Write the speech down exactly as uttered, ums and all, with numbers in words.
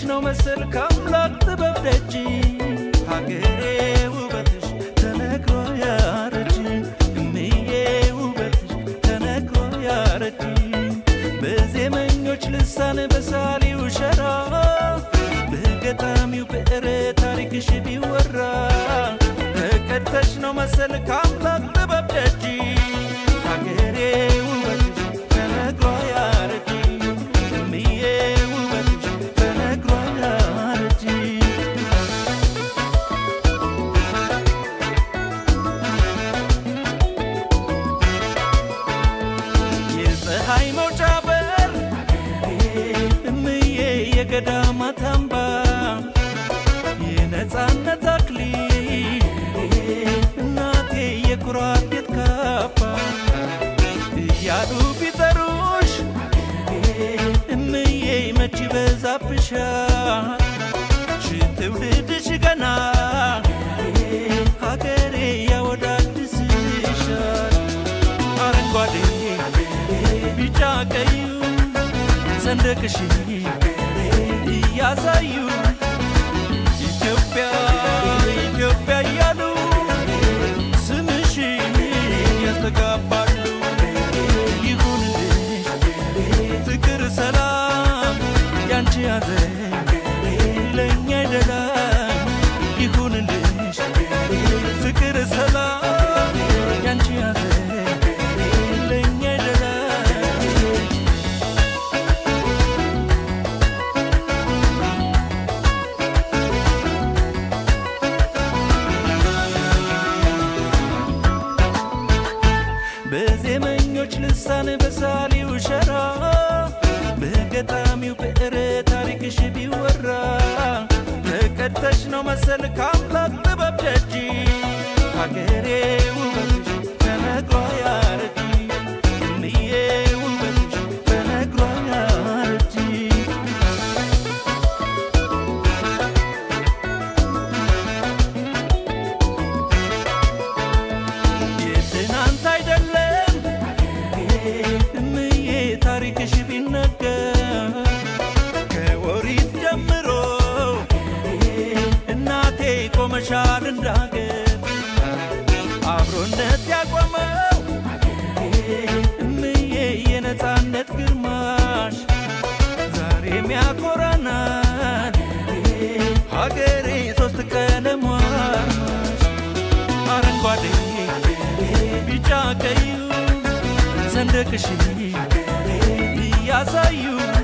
ነው መሰል ካምላክ ጥበብ ደጅ ሀገሬ ውበትሽ ተነግሮ ያረጅ እምዬ ውበትሽ ተነግሮ ያረጅ በዜመኞች ልሳን በሳሊው ሸራ በገጣሚው ብዕር ታሪክሽ ቢወራ ተቀድተሽ ነው መሰል ካምላክ ጥበብ ደጅ ሀገሬ ውበትሽ ተነግሮ ያረጅ እምዬ ውበትሽ ተነግሮ ያረጅ የፀሐይ መውጫ በር እምዬ የገዳማት አምባ የነጻነት አክሊል እናቴ የኩራት ካባ እያሉ ቢጠሩሽ እምዬ መች ይበዛብሻል ትውልድሽ ገና ሀገሬ ያወዳድስሻል አረንጓዴ ቢጫ ቀዩ ሰንደቅሽ እያሳዩ ኢትዮጵያ ኢትዮጵያ እያሉ ስምሽ ያስተጋባሉ ይሁንልሽ ፍቅር ሰላም ያንቺ ያዘን ለኛ አይደለም ይሁንልሽ ፍቅር ሰላም ያንቺ ያዘን ለኛ አይደለም በዜመኞች ልሳን በሳሊው ሸራ በገጣሚው ብዕር ታሪክሽ ቢወራ ተቀድተሽ ነው መሰል ካምላክ ጥበብ ደጅ ሀገሬ ውበትሽ ተነግሮ ያረጅ እምዬ ውበትሽ ተነግሮ ያረጅ የትናንት አይደለም እምዬ ታሪክሽ ቢነገር ከወሪት ጀምሮ እናቴ ቆመሻል እንዳገር አብሮነት ያቆመው እምዬ የነጻነት ግርማሽ ዛሬም ያኮራናል ሀገሬ ሶስት ቀለም አርማሽ አረንጓዴ ቢጫ ቀዩ ሰንደቅሽ እያሳዩ